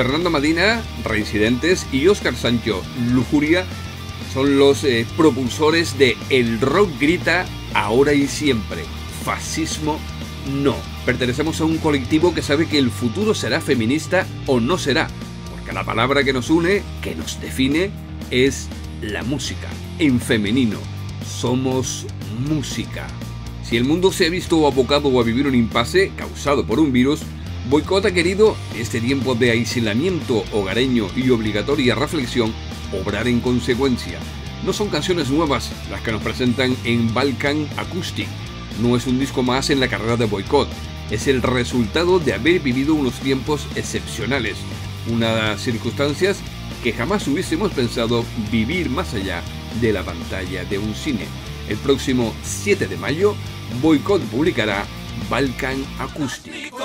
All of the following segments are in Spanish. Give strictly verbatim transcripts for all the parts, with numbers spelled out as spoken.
Fernando Medina, Reincidentes, y Óscar Sancho, Lujuria, son los eh, propulsores de El rock grita ahora y siempre. Fascismo no. Pertenecemos a un colectivo que sabe que el futuro será feminista o no será, porque la palabra que nos une, que nos define, es la música. En femenino, somos música. Si el mundo se ha visto abocado a vivir un impasse causado por un virus, Boicot ha querido, en este tiempo de aislamiento hogareño y obligatoria reflexión, obrar en consecuencia. No son canciones nuevas las que nos presentan en Balkan Acoustic. No es un disco más en la carrera de Boicot. Es el resultado de haber vivido unos tiempos excepcionales, unas circunstancias que jamás hubiésemos pensado vivir más allá de la pantalla de un cine. El próximo siete de mayo, Boicot publicará Balkan Acoustic.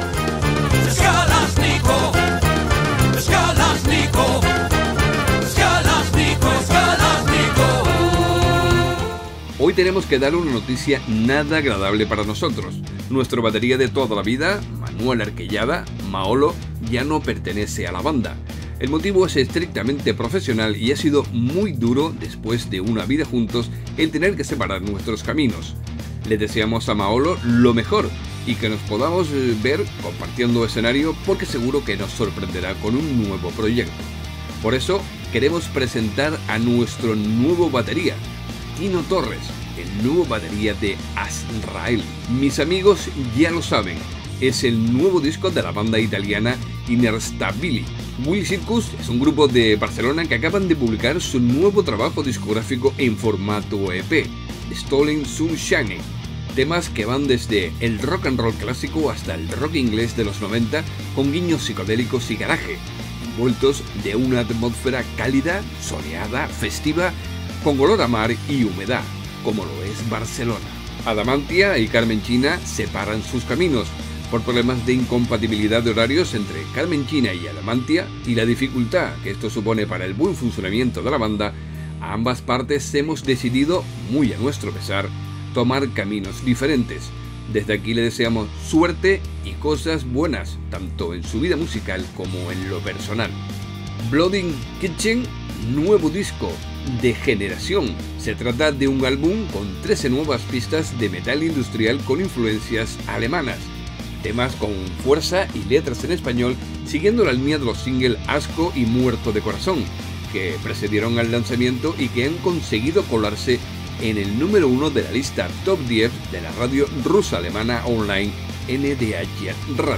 Hoy tenemos que dar una noticia nada agradable para nosotros. Nuestro batería de toda la vida, Manuel Arquellada, Maolo, ya no pertenece a la banda. El motivo es estrictamente profesional y ha sido muy duro después de una vida juntos el tener que separar nuestros caminos. Le deseamos a Maolo lo mejor y que nos podamos ver compartiendo escenario porque seguro que nos sorprenderá con un nuevo proyecto. Por eso queremos presentar a nuestro nuevo batería, Tino Torres, el nuevo batería de Azrael. Mis amigos ya lo saben, es el nuevo disco de la banda italiana Inerstabili. Willy Circus es un grupo de Barcelona que acaban de publicar su nuevo trabajo discográfico en formato E P, Stolen Sunshine. Temas que van desde el rock and roll clásico hasta el rock inglés de los noventa con guiños psicodélicos y garaje, envueltos de una atmósfera cálida, soleada, festiva, con olor a mar y humedad, como lo es Barcelona. Adamantia y Carmenchina separan sus caminos por problemas de incompatibilidad de horarios entre Carmenchina y Adamantia y la dificultad que esto supone para el buen funcionamiento de la banda. A ambas partes hemos decidido, muy a nuestro pesar, tomar caminos diferentes. Desde aquí le deseamos suerte y cosas buenas, tanto en su vida musical como en lo personal. Bloody Kitchen, nuevo disco de generación. Se trata de un álbum con trece nuevas pistas de metal industrial con influencias alemanas. Temas con fuerza y letras en español, siguiendo la línea de los singles Asco y Muerto de Corazón, que precedieron al lanzamiento y que han conseguido colarse en el número uno de la lista Top diez de la radio rusa alemana online N D H Radio.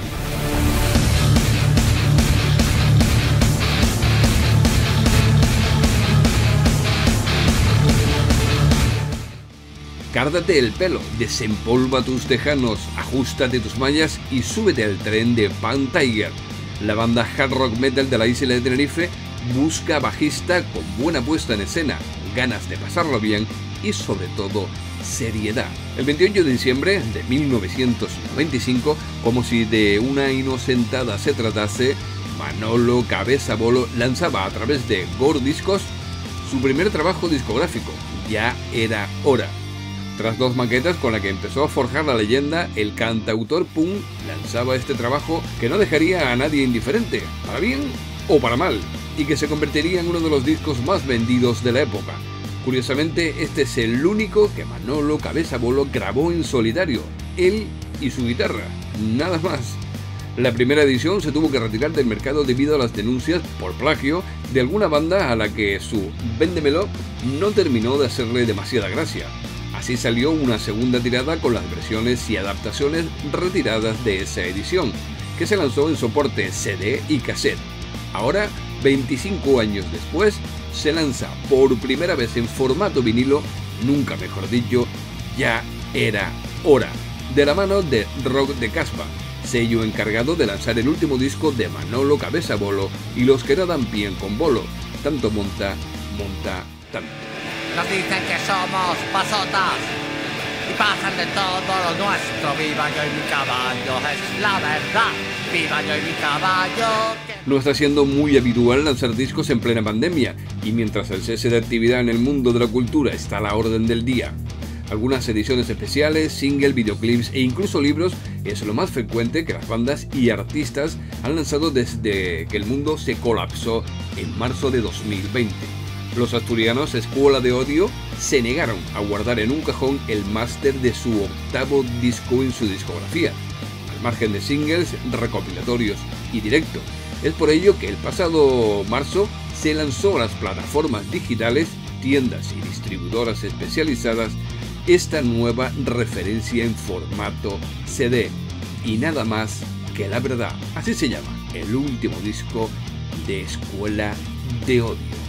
Cárdate el pelo, desempolva tus tejanos, ajústate tus mallas y súbete al tren de Pan Tiger. La banda hard rock metal de la isla de Tenerife busca bajista con buena puesta en escena, ganas de pasarlo bien y sobre todo seriedad. El veintiocho de diciembre de mil novecientos noventa y cinco, como si de una inocentada se tratase, Manolo Cabeza Bolo lanzaba a través de Gore Discos su primer trabajo discográfico, Ya era hora. Tras dos maquetas con la que empezó a forjar la leyenda, el cantautor punk lanzaba este trabajo que no dejaría a nadie indiferente, para bien o para mal, y que se convertiría en uno de los discos más vendidos de la época. Curiosamente, este es el único que Manolo Cabeza Bolo grabó en solitario, él y su guitarra, nada más. La primera edición se tuvo que retirar del mercado debido a las denuncias por plagio de alguna banda a la que su Véndemelo no terminó de hacerle demasiada gracia. Así salió una segunda tirada con las versiones y adaptaciones retiradas de esa edición, que se lanzó en soporte C D y cassette. Ahora, veinticinco años después, se lanza por primera vez en formato vinilo, nunca mejor dicho, Ya era hora, de la mano de Rock de Caspa, sello encargado de lanzar el último disco de Manolo Cabeza Bolo y los que no dan pie con bolo, tanto monta, monta, tanto. Nos dicen que somos pasotas y pasan de todo lo nuestro. Viva yo y mi caballo, es la verdad. Viva yo y mi caballo. No está siendo muy habitual lanzar discos en plena pandemia y mientras el cese de actividad en el mundo de la cultura está a la orden del día. Algunas ediciones especiales, single, videoclips e incluso libros es lo más frecuente que las bandas y artistas han lanzado desde que el mundo se colapsó en marzo de dos mil veinte. Los asturianos Escuela de Odio se negaron a guardar en un cajón el máster de su octavo disco en su discografía, al margen de singles, recopilatorios y directo. Es por ello que el pasado marzo se lanzó a las plataformas digitales, tiendas y distribuidoras especializadas esta nueva referencia en formato C D, y nada más que la verdad. Así se llama el último disco de Escuela de Odio.